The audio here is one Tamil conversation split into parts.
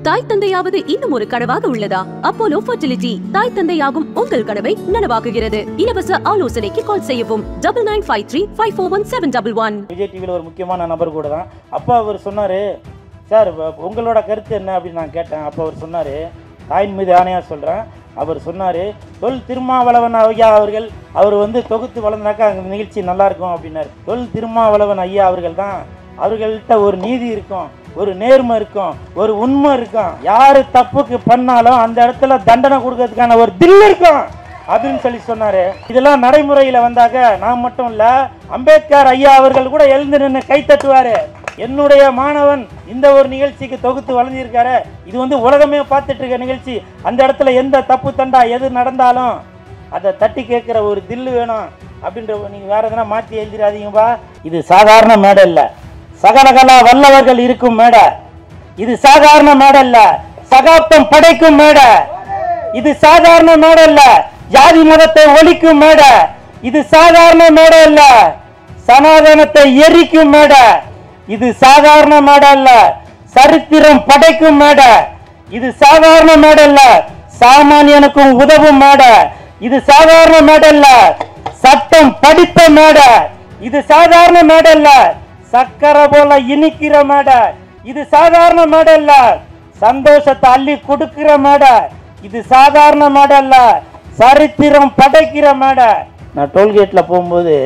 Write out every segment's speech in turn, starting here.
தாய் தந்தையாவது இன்னும் ஒரு கனவாக உள்ளதா? அப்போலோ ஃபர்டிலிட்டி தாய் தந்தையாகும் உங்கள் கனவை நனவாக்குகிறது. இலவச ஆலோசனைக்கு கால் செய்யவும் 9953541711. விஜய் டிவியில் ஒரு முக்கியமான நபர் கூட தான். அப்போ அவர் சொன்னார், சார் உங்களோட கருத்து என்ன அப்படின்னு நான் கேட்டேன். அப்போ அவர் சொன்னார், தாயின் மீது ஆணையாக சொல்கிறேன், அவர் சொன்னார், தொல் திருமாவளவன் ஐயா அவர்கள் அவர் தொகுத்து வளர்ந்தாக்கா அந்த நிகழ்ச்சி நல்லாயிருக்கும் அப்படின்னாரு. தொல் திருமாவளவன் ஐயா அவர்கள் தான், அவர்கள்ட்ட ஒரு நீதி இருக்கும், ஒரு நேர்மை இருக்கும், ஒரு உண்மை இருக்கும். யாரு தப்புக்கு பண்ணாலும் அந்த இடத்துல தண்டனை கொடுக்கறதுக்கான ஒரு தில் இருக்கும் அப்படின்னு சொல்லி சொன்னாரு. இதெல்லாம் நடைமுறையில வந்தாக்க நான் மட்டும் இல்ல, அம்பேத்கர் ஐயா அவர்கள் கூட எழுந்து நின்று கை தட்டுவாரு. என்னுடைய மாணவன் இந்த ஒரு நிகழ்ச்சிக்கு தொகுத்து வழங்கியிருக்காரு, இது உலகமே பார்த்துட்டு இருக்க நிகழ்ச்சி, அந்த இடத்துல எந்த தப்பு தண்டா எது நடந்தாலும் அதை தட்டி கேட்கிற ஒரு தில்லு வேணும் அப்படின்ற. நீங்க வேற எதனா மாற்றி எழுதிடாதீங்கப்பா. இது சாதாரண மேடை இல்ல, சகலகலா வல்லவர்கள் இருக்கும் மேடை. இது சாதாரண மேடை இல்ல, சகாப்தம் படைக்கும் மேடை. இது சாதாரண மேடை இல்ல, ஜாதி மதத்தை ஒழிக்கும் மேடை. இது சாதாரண மேடை இல்ல, சனாதனத்தை எரிக்கும் மேடை. இது சாதாரண மேடை இல்ல, சரித்திரம் படைக்கும் மேடை. இது சாதாரண மேடை இல்ல, சாமானியனுக்கும் உதவும் மேடை. இது சாதாரண மேடை இல்ல, சட்டம் படித்த மேடை. இது சாதாரண மேடை இல்ல, சக்கரை போல இனிக்கிற மேடை. இது சாதாரண மேடை இல்ல, சந்தோஷத்தை அள்ளி கொடுக்கிற மேடை. இது சாதாரண மேடை இல்ல, சரித்திரம் படைக்கிற மேடை. நான் டோல்கேட்ல போகும்போது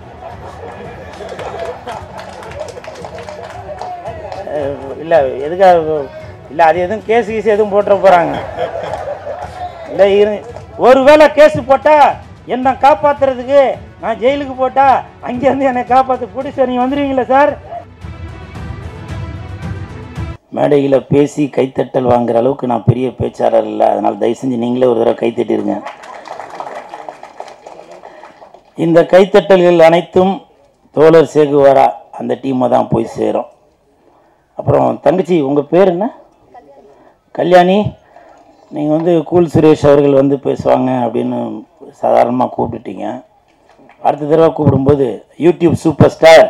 இல்லை எதுக்காக இல்லை, அது எதுவும் கேஸ் கீஸ் எதுவும் போட்டுற போகிறாங்க இல்லை. ஒருவேளை கேஸ் போட்டால் என்னை காப்பாற்றுறதுக்கு நான் ஜெயிலுக்கு போட்டால் அங்கேருந்து என்னை காப்பாற்ற பிடிச்ச நீங்கள் வந்துடுவீங்களா சார்? மேடையில் பேசி கைத்தட்டல் வாங்குற அளவுக்கு நான் பெரிய பேச்சாளர் இல்லை, அதனால் தயவு செஞ்சு நீங்களே ஒரு தடவை கைத்தட்டிருங்க. இந்த கைத்தட்டல்கள் அனைத்தும் தோழர் சேகுவாரா அந்த டீமை தான் போய் சேரும். அப்புறம் தங்கச்சி உங்கள் பேர் என்ன? கல்யாணி. நீங்கள் கூல் சுரேஷ் அவர்கள் பேசுவாங்க அப்படின்னு சாதாரணமாக கூப்பிட்டுட்டீங்க. அடுத்த தடவை கூப்பிடும்போது யூடியூப் சூப்பர் ஸ்டார்,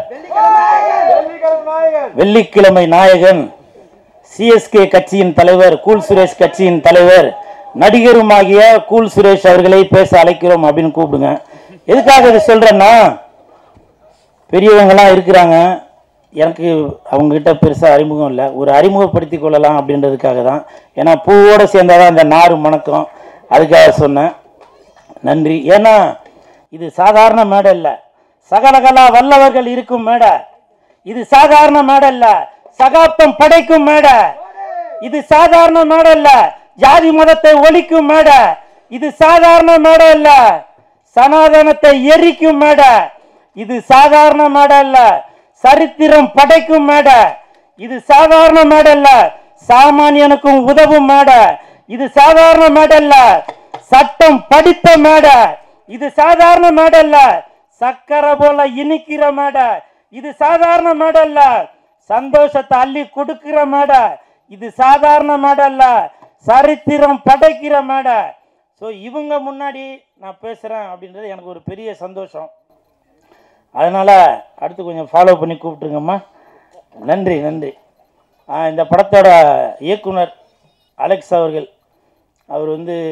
வெள்ளிக்கிழமை நாயகன், சிஎஸ்கே கட்சியின் தலைவர், கூல் சுரேஷ் கட்சியின் தலைவர், நடிகருமாகிய கூல் சுரேஷ் அவர்களை பேச அழைக்கிறோம் அப்படின்னு கூப்பிடுங்க. எதுக்காக இதை சொல்கிறேன்னா, பெரியவங்களாம் இருக்கிறாங்க, எனக்கு அவங்ககிட்ட பெருசாக அறிமுகம் இல்லை, ஒரு அறிமுகப்படுத்தி கொள்ளலாம் அப்படின்றதுக்காக தான். ஏன்னா பூவோடு சேர்ந்தாதான் அந்த நாறு மணக்கம், அதுக்காக சொன்னேன். நன்றி. ஏன்னா இது சாதாரண மேடை இல்லை, சகலகலா வல்லவர்கள் இருக்கும் மேடை. இது சாதாரண மேடை இல்லை, சகாப்தம் படைக்கும் மேடை. இது சாதாரண மேடை இல்லை, ஜாதி மதத்தை ஒழிக்கும் மேடை. இது சாதாரண மேடை இல்லை, சனாதனத்தை எரிக்கும் மேடை. இது சாதாரண மேடை இல்லை, சரித்திரம் படைக்கும் மேடை. இது சாதாரண மேடை இல்ல, சாமானியனுக்கும் உதவும் மேடை. இது சாதாரண மேடை இல்ல, சட்டம் படித்த மேடை. இது சாதாரண மேடை இல்ல, சக்கரை போல இனிக்கிற மேடை. இது சாதாரண மேடை இல்ல, சந்தோஷத்தை அள்ளி கொடுக்கிற மேடை. இது சாதாரண மேடை இல்ல, சரித்திரம் படைக்கிற மேடை. ஸோ இவங்க முன்னாடி நான் பேசுகிறேன் அப்படின்றது எனக்கு ஒரு பெரிய சந்தோஷம். அதனால் அடுத்து கொஞ்சம் ஃபாலோ பண்ணி கூப்பிட்டுருங்கம்மா. நன்றி நன்றி. இந்த படத்தோட இயக்குனர் அலெக்ஸ் அவர்கள், அவர்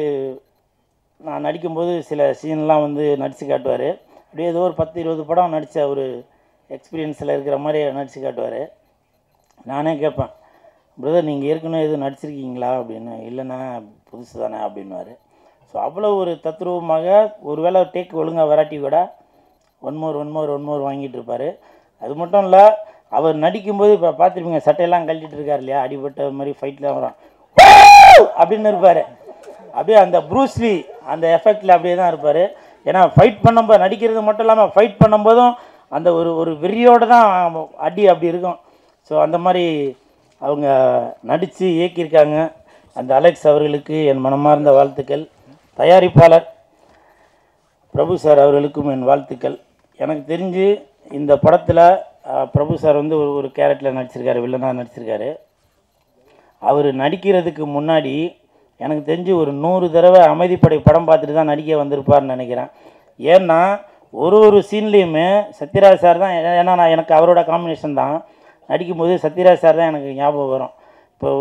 நான் நடிக்கும்போது சில சீன்லாம் நடித்து காட்டுவார். அப்படியே ஏதோ ஒரு 10-20 படம் நடித்த ஒரு எக்ஸ்பீரியன்ஸில் இருக்கிற மாதிரி நடித்து காட்டுவார். நானே கேட்பேன், பிரதர் நீங்கள் ஏற்கனவே எதுவும் நடிச்சிருக்கீங்களா அப்படின்னு. இல்லைண்ணா புதுசு தானே அப்படின்வார். ஸோ அவ்வளோ ஒரு தத்ரூபமாக, ஒரு வேளை டேக் ஒழுங்காக வராட்டி கூட ஒன் மோர் வாங்கிட்டு இருப்பார். அது மட்டும் இல்லை, அவர் நடிக்கும்போது இப்போ பார்த்துருப்பீங்க, சட்டையெல்லாம் கழட்டிட்டு இருக்கார் இல்லையா, அடிபட்ட மாதிரி ஃபைட்லாம் வரும் அப்படின்னு இருப்பார். அப்படியே அந்த ப்ரூஸ்லி அந்த எஃபெக்டில் அப்படியே தான் இருப்பார். ஏன்னா ஃபைட் பண்ணும்போது, நடிக்கிறது மட்டும் இல்லாமல் ஃபைட் பண்ணும்போதும் அந்த ஒரு வெறியோடு தான் அடி அப்படி இருக்கும். ஸோ அந்த மாதிரி அவங்க நடித்து இயக்கியிருக்காங்க. அந்த அலெக்ஸ் அவர்களுக்கு என் மனமார்ந்த வாழ்த்துக்கள். தயாரிப்பாளர் பிரபு சார் அவர்களுக்கும் என் வாழ்த்துக்கள். எனக்கு தெரிஞ்சு இந்த படத்தில் பிரபு சார் ஒரு கேரக்டரில் நடிச்சிருக்காரு, வில்லனாக நடிச்சிருக்காரு. அவர் நடிக்கிறதுக்கு முன்னாடி எனக்கு தெரிஞ்சு ஒரு 100 தடவை அமைதிப்படை படம் பார்த்துட்டு தான் நடிக்க வந்திருப்பார்னு நினைக்கிறேன். ஏன்னா ஒரு சீன்லேயுமே சத்யராஜ் சார் தான். ஏன்னா எனக்கு அவரோட காம்பினேஷன் தான். நடிக்கும்போது சத்யராஜ் சார் தான் எனக்கு ஞாபகம் வரும். இப்போ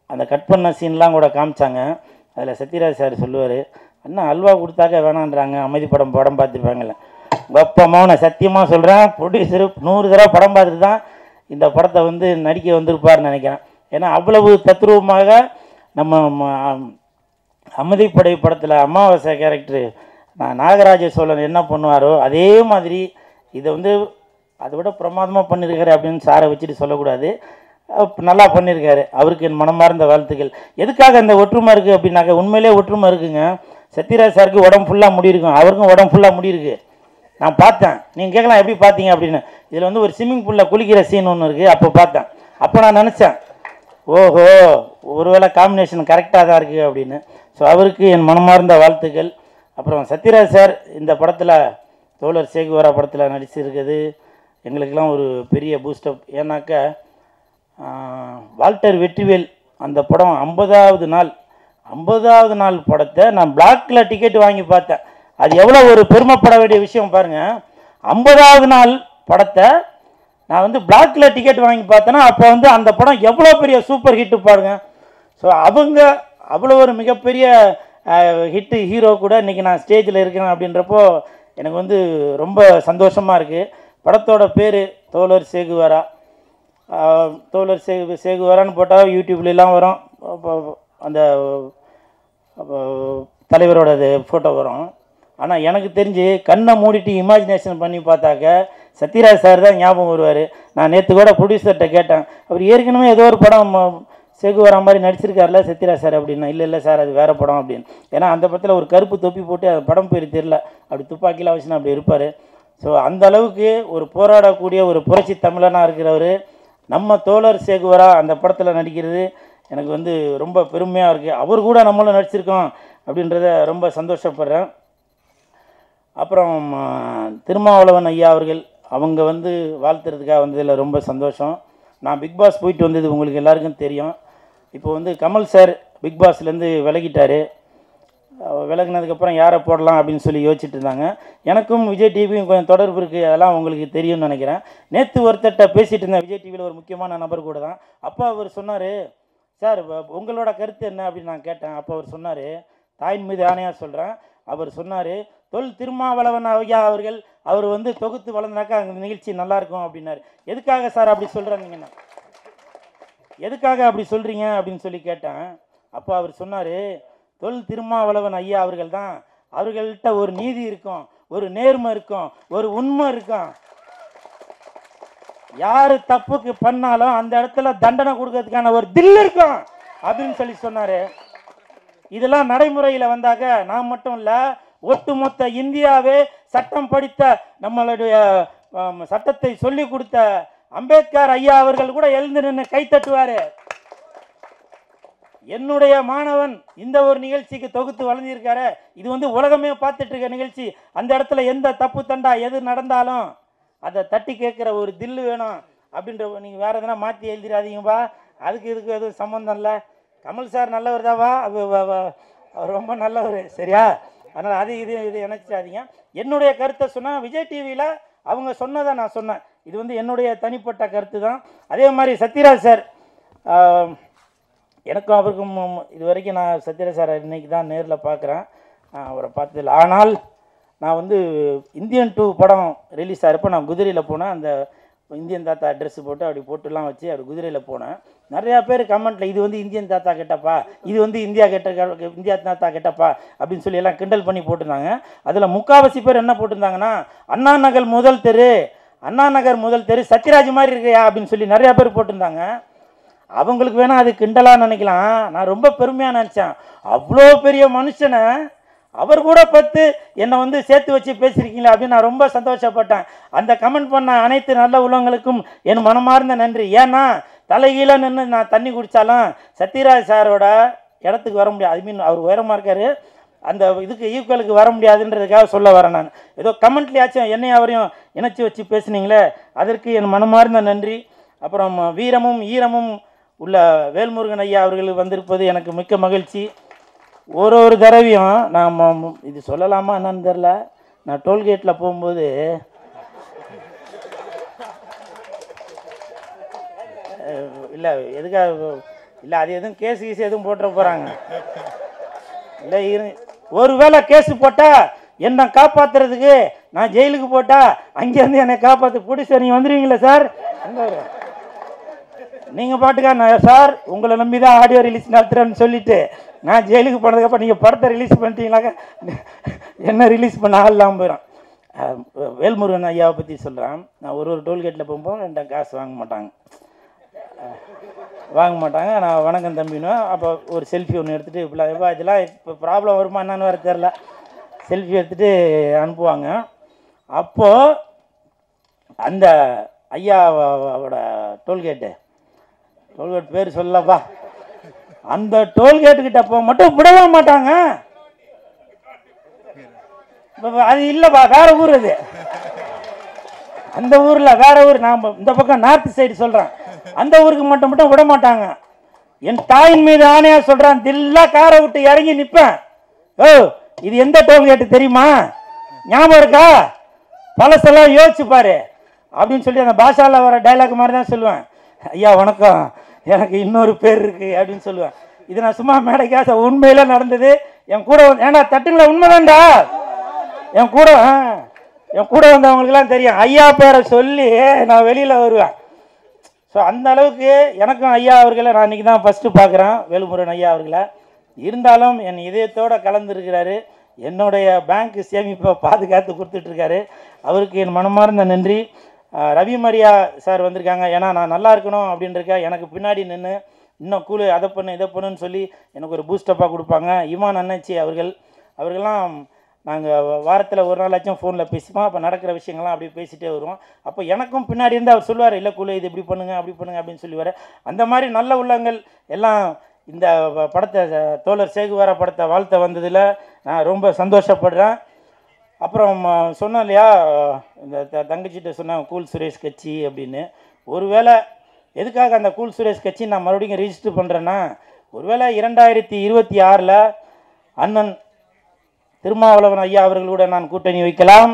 அந்த கட் பண்ண சீன்லாம் கூட காமிச்சாங்க. அதில் சத்யராஜ் சார் சொல்லுவார், அண்ணா அல்வா கொடுத்தாக்க வேணான்றாங்க, அமைதி படம் பார்த்துருப்பாங்கல்ல. வெப்பமாக நான் சத்தியமாக சொல்கிறேன், ப்ரொடியூசரு 100 தடவை படம் பார்த்துட்டு தான் இந்த படத்தை வந்து நடிக்க வந்திருப்பார்னு நினைக்கிறேன். ஏன்னா அவ்வளவு தத்ரூபமாக நம்ம அமைதிப்படை படத்தில் அமாவாசை கேரக்டரு நாகராஜ சோழன் என்ன பண்ணுவாரோ அதே மாதிரி இதை வந்து அதை விட பிரமாதமாக பண்ணியிருக்காரு அப்படின்னு சாரை வச்சுட்டு சொல்லக்கூடாது. நல்லா பண்ணியிருக்காரு. அவருக்கு என் மனமார்ந்த வாழ்த்துக்கள். எதுக்காக இந்த ஒற்றுமை இருக்குது அப்படின்னாக்க, உண்மையிலே ஒற்றுமை இருக்குங்க. சத்யராஜ் சாருக்கு உடம்பு ஃபுல்லாக முடி இருக்கும், அவருக்கும் உடம்பு ஃபுல்லாக முடி இருக்குது. நான் பார்த்தேன். நீங்கள் கேட்கலாம் எப்படி பார்த்தீங்க அப்படின்னு. இதில் வந்து ஒரு ஸ்விம்மிங் பூலில் குளிக்கிற சீன் ஒன்று இருக்குது, அப்போ பார்த்தேன். அப்போ நான் நினச்சேன், ஓஹோ ஒருவேளை காம்பினேஷன் கரெக்டாக தான் இருக்குது அப்படின்னு. ஸோ அவருக்கு என் மனமார்ந்த வாழ்த்துக்கள். அப்புறம் சத்யராஜ் சார் இந்த படத்தில் தோழர் சேகுவரா படத்தில் நடிச்சிருக்குது எங்களுக்கெல்லாம் ஒரு பெரிய பூஸ்டப். ஏன்னாக்கா வால்டர் வெற்றிவேல் அந்த படம் 50வது நாள் படத்தை நான் பிளாக்ல டிக்கெட் வாங்கி பார்த்தேன். அது எவ்வளோ ஒரு பெருமைப்பட வேண்டிய விஷயம் பாருங்கள். 50வது நாள் படத்தை நான் வந்து பிளாக்ல டிக்கெட் வாங்கி பார்த்தேன்னா அப்போ வந்து அந்த படம் எவ்வளோ பெரிய சூப்பர் ஹிட்டு பாருங்க. ஸோ அவங்க அவ்வளோ ஒரு மிகப்பெரிய ஹிட்டு ஹீரோ கூட இன்றைக்கி நான் ஸ்டேஜில் இருக்கிறேன் அப்படின்றப்போ எனக்கு வந்து ரொம்ப சந்தோஷமாக இருக்குது. படத்தோட பேர் தோழர் சேகுவரா. தோழர் சேகுவரான்னு போட்டால் யூடியூப்லாம் வரும், அந்த தலைவரோட ஃபோட்டோ வரும். ஆனால் எனக்கு தெரிஞ்சு கண்ணை மூடிட்டு இமேஜினேஷன் பண்ணி பார்த்தாக்க சத்யராஜ் சார் தான் ஞாபகம் வருவார். நான் நேற்று கூட ப்ரொடியூசர்கிட்ட கேட்டேன், அவர் ஏற்கனவே ஏதோ ஒரு படம் சேகுவரா மாதிரி நடிச்சிருக்காருல சத்யராஜ் சார் அப்படின்னா. இல்லை சார் அது வேறு படம் அப்படின்னு. ஏன்னா அந்த படத்தில் ஒரு கருப்பு தொப்பி போட்டு அந்த படம் பேர் தெரில, அப்படி துப்பாக்கிலாம் வச்சுன்னா அப்படி இருப்பார். ஸோ அந்த அளவுக்கு ஒரு போராடக்கூடிய ஒரு புரட்சி தமிழனாக இருக்கிறவர் நம்ம தோழர் சேகுவரா அந்த படத்தில் நடிக்கிறது எனக்கு வந்து ரொம்ப பெருமையாக இருக்குது. அவர் கூட நம்மளும் நடிச்சிருக்கோம் அப்படின்றத ரொம்ப சந்தோஷப்படுறேன். அப்புறம் திருமாவளவன் ஐயா அவர்கள் அவங்க வந்து வாழ்த்துறதுக்காக வந்ததில் ரொம்ப சந்தோஷம். நான் பிக் பாஸ் போயிட்டு வந்தது உங்களுக்கு எல்லாருக்கும் தெரியும். இப்போ வந்து கமல் சார் பிக் பாஸ்லேருந்து விலகிட்டார். விலகினதுக்கப்புறம் யாரை போடலாம் அப்படின்னு சொல்லி யோசிச்சுட்டு இருந்தாங்க. எனக்கும் விஜய் டிவியும் கொஞ்சம் தொடர்பு இருக்குது, அதெல்லாம் உங்களுக்கு தெரியும்னு நினைக்கிறேன். நேற்று ஒருத்தட்ட பேசிகிட்டு இருந்தேன், விஜய் டிவியில் ஒரு முக்கியமான நபர் கூட தான். அப்போ அவர் சொன்னார், சார் உங்களோட கருத்து என்ன அப்படின்னு நான் கேட்டேன். அப்போ அவர் சொன்னார், தாயின் மீது ஆணையாக சொல்கிறேன், அவர் சொன்னார், திருமாவளவன் ஐயா அவர்கள் அவர் வந்து தொகுத்து வளர்ந்தாக்கா அந்த நிகழ்ச்சி நல்லாயிருக்கும் அப்படின்னாரு. எதுக்காக சார் அப்படி சொல்கிறாங்கன்னா, எதுக்காக அப்படி சொல்கிறீங்க அப்படின்னு சொல்லி கேட்டேன். அப்போ அவர் சொன்னார், திருமாவளவன் ஐயா அவர்கள் தான், அவர்கள்ட்ட ஒரு நீதி இருக்கும், ஒரு நேர்மை இருக்கும், ஒரு உண்மை இருக்கும். யார் தப்புக்கு பண்ணாலும் அந்த இடத்துல தண்டனை கொடுக்கறதுக்கான ஒரு தில் இருக்கும் அப்படின்னு சொல்லி சொன்னார். இதெல்லாம் நடைமுறையில் வந்தாக்க நான் மட்டும் இல்லை, ஒட்டுமொத்த இந்தியாவே சட்டம் படித்த நம்மளுடைய சட்டத்தை சொல்லி கொடுத்த அம்பேத்கர் ஐயா அவர்கள் கூட எழுந்து நின்று கை தட்டுவார். என்னுடைய மாணவன் இந்த ஒரு நிகழ்ச்சிக்கு தொகுத்து வழங்கியிருக்காரு, இது வந்து உலகமே பார்த்துட்டு இருக்க நிகழ்ச்சி, அந்த இடத்துல எந்த தப்பு தண்டா எது நடந்தாலும் அதை தட்டி கேட்குற ஒரு தில்லு வேணும் அப்படின்ற. நீங்கள் வேறு எதனா மாற்றி எழுதிடாதீங்கப்பா, அதுக்கு இதுக்கு எதுவும் சம்மந்தம் இல்லை. கமல் சார் நல்லவர் தாவா, அவர் ரொம்ப நல்லவர், சரியா? அதனால் அது இது நினச்சாதீங்க. என்னுடைய கருத்தை சொன்னால் விஜய் டிவியில் அவங்க சொன்னதை நான் சொன்னேன். இது வந்து என்னுடைய தனிப்பட்ட கருத்து தான். அதே மாதிரி சத்யராஜ் சார், எனக்கும் அவருக்கும் இது வரைக்கும் நான் சத்யராஜ் சார் இன்றைக்கி தான் நேரில் பார்க்குறேன், அவரை பார்த்ததில்லை. ஆனால் நான் வந்து இந்தியன் 2 படம் ரிலீஸ் ஆகிறப்போ நான் குதிரையில் போனேன். அந்த இந்தியன் தாத்தா அட்ரெஸ் போட்டு அப்படி போட்டுலாம் வச்சு அப்படி குதிரையில் போனேன். நிறையா பேர் கமெண்ட்டில் இது வந்து இந்தியன் தாத்தா கெட்டப்பா, இது வந்து இந்தியா தாத்தா கெட்டப்பா அப்படின்னு சொல்லி எல்லாம் கிண்டல் பண்ணி போட்டிருந்தாங்க. அதில் முக்கால்வாசி பேர் என்ன போட்டிருந்தாங்கன்னா, அண்ணா நகர் முதல் தெரு சத்யராஜ் மாதிரி இருக்கையா அப்படின்னு சொல்லி நிறையா பேர் போட்டிருந்தாங்க. அவங்களுக்கு வேணால் அது கிண்டலாக நினைக்கலாம், நான் ரொம்ப பெருமையாக நினச்சேன். அவ்வளோ பெரிய மனுஷனை அவர் கூட பார்த்து என்னை வந்து சேர்த்து வச்சு பேசியிருக்கீங்களா அப்படின்னு நான் ரொம்ப சந்தோஷப்பட்டேன். அந்த கமெண்ட் பண்ண அனைத்து நல்ல உள்ளவங்களுக்கும் என் மனமார்ந்த நன்றி. ஏன்னா தலைகீழ நின்று நான் தண்ணி குடித்தாலும் சத்யராஜ் சாரோட இடத்துக்கு வர முடியாது. ஐ மீன் அவர் உயரமாக இருக்கார், அந்த இதுக்கு ஈக்குவலுக்கு வர முடியாதுன்றதுக்காக சொல்ல வரேன். நான் ஏதோ கமெண்ட்லேயாச்சும் என்னை அவரையும் இணைச்சி வச்சு பேசுனீங்களே, அதற்கு என் மனமார்ந்த நன்றி. அப்புறம் வீரமும் ஈரமும் உள்ள வேல்முருகன் ஐயா அவர்கள் வந்திருப்பது எனக்கு மிக்க மகிழ்ச்சி. ஒரு தடவையும் நான் இது சொல்லலாமா என்னன்னு தெரில, நான் டோல்கேட்டில் போகும்போது இல்லை எதுக்காக இல்லை அது எதுவும் கேஸ் கீஸ் எதுவும் போட்டுற போகிறாங்க. இல்லை ஒருவேளை கேஸு போட்டால் என்னை காப்பாற்றுறதுக்கு நான் ஜெயிலுக்கு போட்டால் அங்கேருந்து என்னை காப்பாற்று பிடிச்ச நீங்கள் வந்துடுவீங்களா சார்? நீங்கள் பாட்டுக்கா சார் உங்களை நம்பி தான் ஆடியோ ரிலீஸ் நடத்துகிறேன்னு சொல்லிவிட்டு நான் ஜெயிலுக்கு போனதுக்கப்புறம் நீங்கள் படத்தை ரிலீஸ் பண்ணிட்டீங்களாக்க என்ன ரிலீஸ் பண்ண ஆள் இல்லாமல் போயிடும். வேல்முருகன் ஐயாவை பற்றி சொல்கிறேன். நான் ஒரு டோல்கேட்டில் போகும்போது என்கிட்ட காசு வாங்க மாட்டாங்க. நான் வணக்கம் தம்பினுவேன். அப்போ ஒரு செல்ஃபி ஒன்று எடுத்துகிட்டு இப்படிலாம் இதெல்லாம் இப்போ ப்ராப்ளம் வருமா என்னன்னு வேறு தெரில. செல்ஃபி எடுத்துகிட்டு அனுப்புவாங்க. அப்போது அந்த ஐயாவோட டோல்கேட் பேர் சொல்லப்பா, அந்த டோல்கேட்டுக்கிட்ட போக மட்டும் விடவே மாட்டாங்க. அது இல்லைப்பா, வேற ஊர் அது. அந்த ஊரில் வேற ஊர், நான் இந்த பக்கம் நார்த் சைடு சொல்கிறேன். அந்த ஊருக்கு மட்டும் விட மாட்டாங்க. என் தாயின் மீது ஆணையா சொல்கிறேன், தில்லா காரை விட்டு இறங்கி நிற்பேன். ஓ இது எந்த டோல்கேட்டு தெரியுமா, ஞாபகம் இருக்கா, பழசெல்லாம் யோசிச்சு பாரு அப்படின்னு சொல்லி அந்த பாஷாவில் வர டைலாக் மாதிரி தான் சொல்லுவேன். ஐயா வணக்கம், எனக்கு இன்னொரு பேர் இருக்குது அப்படின்னு சொல்லுவேன். இது நான் சும்மா மேடைக்காச உண்மையில நடந்தது. என் கூட ஏன்னா தட்டுங்களா உண்மைதான்டா, என் கூட வந்தவங்களுக்குலாம் தெரியும். ஐயா பேரை சொல்லி நான் வெளியில் வருவேன். ஸோ அந்த அளவுக்கு எனக்கும் ஐயா அவர்களை நான் இன்றைக்கி தான் ஃபஸ்ட்டு பார்க்குறேன், வேல்முருகன் ஐயா அவர்களை. இருந்தாலும் என் இதயத்தோடு கலந்துருக்கிறாரு. என்னுடைய பேங்க் சேமிப்பை பாதுகாத்து கொடுத்துட்ருக்காரு. அவருக்கு என் மனமார்ந்த நன்றி. ரவி மரியா சார் வந்திருக்காங்க. ஏன்னா நான் நல்லா இருக்கணும் அப்படின்றக்க எனக்கு பின்னாடி நின்று இன்னும் கூழு அதை பண்ணு இதை பண்ணுன்னு சொல்லி எனக்கு ஒரு பூஸ்டப்பாக கொடுப்பாங்க. இமான் அண்ணாச்சி அவர்கள்லாம் நாங்கள் வாரத்தில் ஒரு நாளாச்சும் ஃபோனில் பேசிப்போம். அப்போ நடக்கிற விஷயங்கள்லாம் அப்படி பேசிகிட்டே வருவோம். அப்போ எனக்கும் பின்னாடி இருந்து அவர் சொல்லுவார், இல்லை கூழு இது இப்படி பண்ணுங்க அப்படி பண்ணுங்க அப்படின்னு சொல்லுவார். அந்த மாதிரி நல்ல உள்ளங்கள் எல்லாம் இந்த படத்தை தோழர் சேகுவாரா படத்தை வாழ்த்த வந்ததில் நான் ரொம்ப சந்தோஷப்படுறேன். அப்புறம் சொன்னேன் இல்லையா, இந்த தங்கச்சிட்ட சொன்னேன் கூல் சுரேஷ் கட்சி அப்படின்னு. ஒருவேளை எதுக்காக அந்த கூல் சுரேஷ் கட்சி நான் மறுபடியும் ரிஜிஸ்டர் பண்ணுறேன்னா, ஒருவேளை 2026 அண்ணன் திருமாவளவன் ஐயா அவர்களோட நான் கூட்டணி வைக்கலாம்,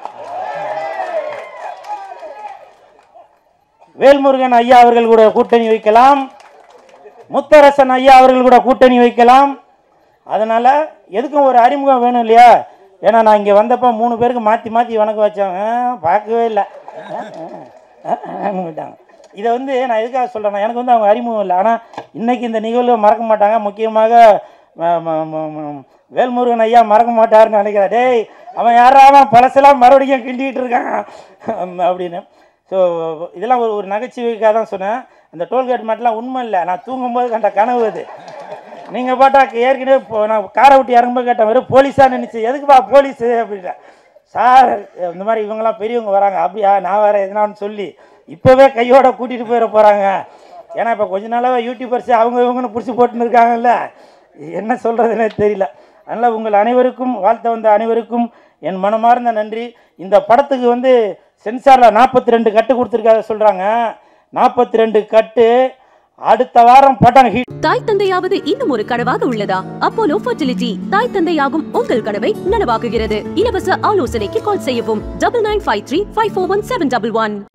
வேல்முருகன் ஐயா அவர்கள் கூட கூட்டணி வைக்கலாம், முத்தரசன் ஐயா அவர்கள் கூட கூட்டணி வைக்கலாம். அதனால் எதுக்கும் ஒரு அறிமுகம் வேணும் இல்லையா. ஏன்னா நான் இங்கே வந்தப்போ 3 பேருக்கு மாற்றி வணக்கம் வச்சாங்க, பார்க்கவே இல்லை விட்டாங்க. இதை நான் எதுக்காக சொல்கிறேன்னா, எனக்கு அவங்க அறிமுகம் இல்லை. ஆனால் இன்றைக்கி இந்த நிகழ்வை மறக்க மாட்டாங்க. முக்கியமாக வேல்முருகன் ஐயா மறக்க மாட்டாருன்னு நினைக்கிறேன். டேய் அவன் யாராவது பழசெல்லாம் மறுபடியும் கிண்டிகிட்டு இருக்கான் அப்படின்னு. ஸோ இதெல்லாம் ஒரு நகைச்சுவைக்காக தான் சொன்னேன். அந்த டோல்கேட் மட்டும்லாம் உண்மை இல்லை, நான் தூங்கும்போது கண்ட கனவு அது. நீங்கள் பாட்டா ஏற்கனவே நான் காரை விட்டு இறங்கும்போது கேட்டேன், வெறும் போலீஸாக நினச்சி, எதுக்குப்பா போலீஸு அப்படின்றேன். சார் இந்த மாதிரி இவங்கெல்லாம் பெரியவங்க வராங்க. அப்படியா, நான் வேறு எதுனான்னு சொல்லி இப்போவே கையோட கூட்டிகிட்டு போயிட போகிறாங்க. ஏன்னா இப்போ கொஞ்ச நாளாக யூடியூபர்ஸு இவங்கன்னு பிடிச்சி போட்டுன்னு இருக்காங்கல்ல, என்ன சொல்கிறதுனே தெரியல. அதனால் உங்கள் அனைவருக்கும், வாழ்த்த வந்த அனைவருக்கும் என் மனமார்ந்த நன்றி. இந்த படத்துக்கு சென்சாரில் 42 கட்டு கொடுத்துருக்காத சொல்கிறாங்க. 42 கட்டு அடுத்த வாரம் படம் ஹிட். தாய் தந்தையாவது இன்னும் ஒரு கனவாக உள்ளதா? அப்போலோ ஃபர்டிலிட்டி தாய் தந்தையாகும் உங்கள் கனவை நனவாக்குகிறது. இலவச ஆலோசனைக்கு கால் செய்யவும் 9953541711.